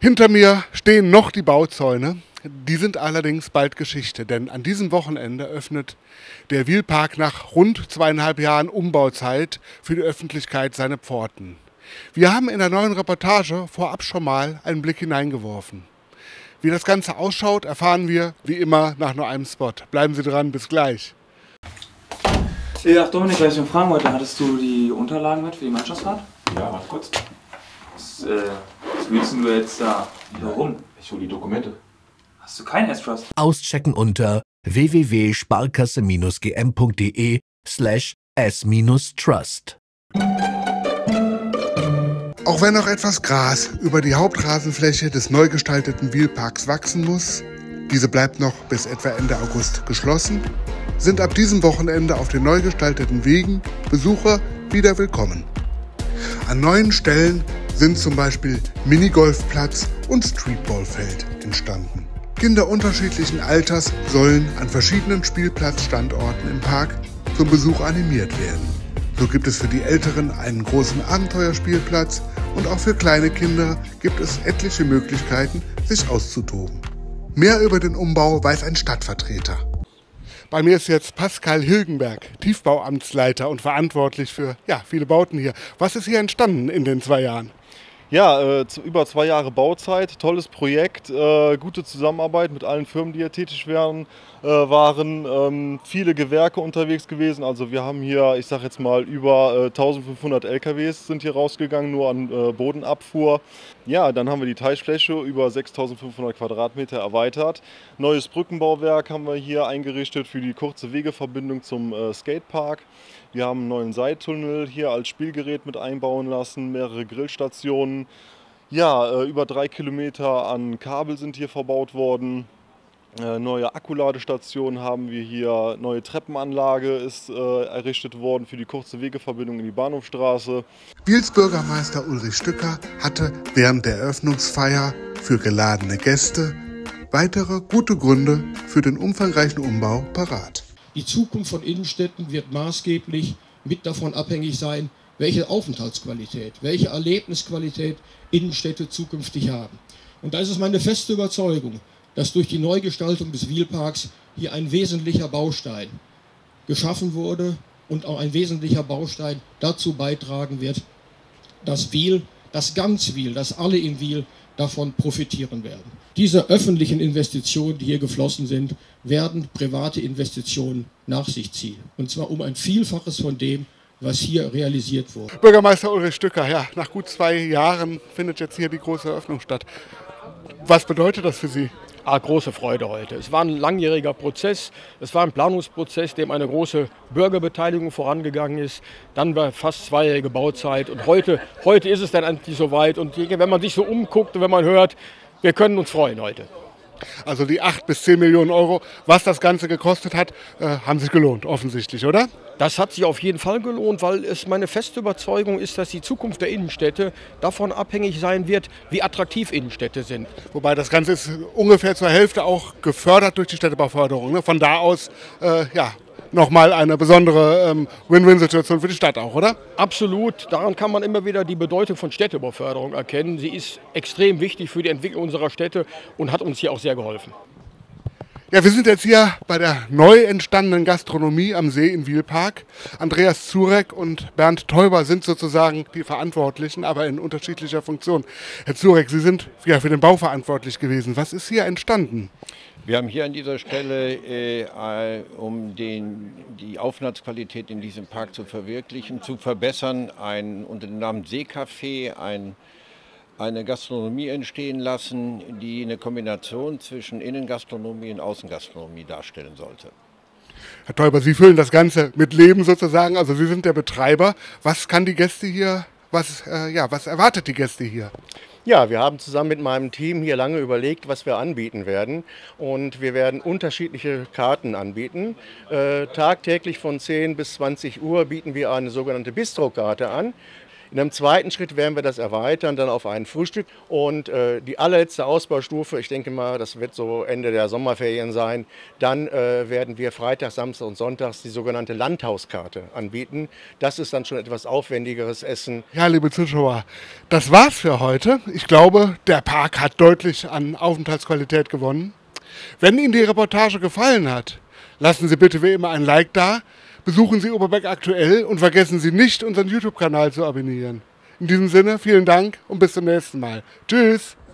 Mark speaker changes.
Speaker 1: Hinter mir stehen noch die Bauzäune. Die sind allerdings bald Geschichte, denn an diesem Wochenende öffnet der Wiehlpark nach rund 2,5 Jahren Umbauzeit für die Öffentlichkeit seine Pforten. Wir haben in der neuen Reportage vorab schon mal einen Blick hineingeworfen. Wie das Ganze ausschaut, erfahren wir wie immer nach nur einem Spot. Bleiben Sie dran, bis gleich.
Speaker 2: Ja, Dominik, weil ich mich fragen wollte, hattest du die Unterlagen mit für die Mannschaftsfahrt?
Speaker 3: Ja, warte kurz.
Speaker 2: Was willst du jetzt da? Warum?
Speaker 3: Ich hole die Dokumente.
Speaker 2: Hast du keinen S-Trust?
Speaker 4: Auschecken unter www.sparkasse-gm.de/s-trust.
Speaker 1: Auch wenn noch etwas Gras über die Hauptrasenfläche des neu gestalteten Wiehlparks wachsen muss, diese bleibt noch bis etwa Ende August geschlossen, sind ab diesem Wochenende auf den neu gestalteten Wegen Besucher wieder willkommen. An neuen Stellen sind zum Beispiel Minigolfplatz und Streetballfeld entstanden. Kinder unterschiedlichen Alters sollen an verschiedenen Spielplatzstandorten im Park zum Besuch animiert werden. So gibt es für die Älteren einen großen Abenteuerspielplatz und auch für kleine Kinder gibt es etliche Möglichkeiten, sich auszutoben. Mehr über den Umbau weiß ein Stadtvertreter. Bei mir ist jetzt Pascal Hilgenberg, Tiefbauamtsleiter und verantwortlich für viele Bauten hier. Was ist hier entstanden in den 2 Jahren?
Speaker 5: Ja, über 2 Jahre Bauzeit, tolles Projekt, gute Zusammenarbeit mit allen Firmen, die hier tätig waren. Viele Gewerke unterwegs gewesen. Also wir haben hier, ich sage jetzt mal, über 1500 LKWs sind hier rausgegangen, nur an Bodenabfuhr. Ja, dann haben wir die Teichfläche über 6500 Quadratmeter erweitert. Neues Brückenbauwerk haben wir hier eingerichtet für die kurze Wegeverbindung zum Skatepark. Wir haben einen neuen Seiltunnel hier als Spielgerät mit einbauen lassen, mehrere Grillstationen. Ja, über 3 Kilometer an Kabel sind hier verbaut worden. Neue Akkuladestationen haben wir hier, neue Treppenanlage ist errichtet worden für die kurze Wegeverbindung in die Bahnhofstraße.
Speaker 1: Wiels Bürgermeister Ulrich Stücker hatte während der Eröffnungsfeier für geladene Gäste weitere gute Gründe für den umfangreichen Umbau parat.
Speaker 6: Die Zukunft von Innenstädten wird maßgeblich mit davon abhängig sein, welche Aufenthaltsqualität, welche Erlebnisqualität Innenstädte zukünftig haben. Und da ist es meine feste Überzeugung, dass durch die Neugestaltung des Wiehlparks hier ein wesentlicher Baustein geschaffen wurde und auch ein wesentlicher Baustein dazu beitragen wird, dass Wiel, dass ganz Wiel, dass alle in Wiel davon profitieren werden. Diese öffentlichen Investitionen, die hier geflossen sind, werden private Investitionen nach sich ziehen. Und zwar um ein Vielfaches von dem, was hier realisiert wurde.
Speaker 1: Bürgermeister Ulrich Stücker, ja, nach gut 2 Jahren findet jetzt hier die große Eröffnung statt. Was bedeutet das für Sie?
Speaker 7: Große Freude heute. Es war ein langjähriger Prozess, es war ein Planungsprozess, dem eine große Bürgerbeteiligung vorangegangen ist. Dann war fast 2-jährige Bauzeit und heute ist es dann endlich soweit. Und wenn man sich so umguckt und wenn man hört, wir können uns freuen heute.
Speaker 1: Also die 8 bis 10 Millionen Euro, was das Ganze gekostet hat, haben sich gelohnt, offensichtlich, oder?
Speaker 7: Das hat sich auf jeden Fall gelohnt, weil es meine feste Überzeugung ist, dass die Zukunft der Innenstädte davon abhängig sein wird, wie attraktiv Innenstädte sind.
Speaker 1: Wobei das Ganze ist ungefähr zur Hälfte auch gefördert durch die Städtebauförderung. Ne? Von da aus, nochmal eine besondere Win-Win-Situation für die Stadt auch, oder?
Speaker 7: Absolut. Daran kann man immer wieder die Bedeutung von Städtebauförderung erkennen. Sie ist extrem wichtig für die Entwicklung unserer Städte und hat uns hier auch sehr geholfen.
Speaker 1: Ja, wir sind jetzt hier bei der neu entstandenen Gastronomie am See in Wiehlpark. Andreas Zurek und Bernd Teuber sind sozusagen die Verantwortlichen, aber in unterschiedlicher Funktion. Herr Zurek, Sie sind für den Bau verantwortlich gewesen. Was ist hier entstanden?
Speaker 8: Wir haben hier an dieser Stelle, um die Aufenthaltsqualität in diesem Park zu verwirklichen, zu verbessern, unter dem Namen Seecafé eine Gastronomie entstehen lassen, die eine Kombination zwischen Innengastronomie und Außengastronomie darstellen sollte.
Speaker 1: Herr Teuber, Sie füllen das Ganze mit Leben sozusagen, also Sie sind der Betreiber. Was kann die Gäste hier, was erwartet die Gäste hier?
Speaker 9: Ja, wir haben zusammen mit meinem Team hier lange überlegt, was wir anbieten werden. Und wir werden unterschiedliche Karten anbieten. Tagtäglich von 10 bis 20 Uhr bieten wir eine sogenannte Bistrokarte an. In einem zweiten Schritt werden wir das erweitern, dann auf ein Frühstück. Und die allerletzte Ausbaustufe, ich denke mal, das wird so Ende der Sommerferien sein, dann werden wir Freitag, Samstag und Sonntags die sogenannte Landhauskarte anbieten. Das ist dann schon etwas aufwendigeres Essen.
Speaker 1: Ja, liebe Zuschauer, das war's für heute. Ich glaube, der Park hat deutlich an Aufenthaltsqualität gewonnen. Wenn Ihnen die Reportage gefallen hat, lassen Sie bitte wie immer ein Like da, besuchen Sie Oberberg aktuell und vergessen Sie nicht, unseren YouTube-Kanal zu abonnieren. In diesem Sinne, vielen Dank und bis zum nächsten Mal. Tschüss!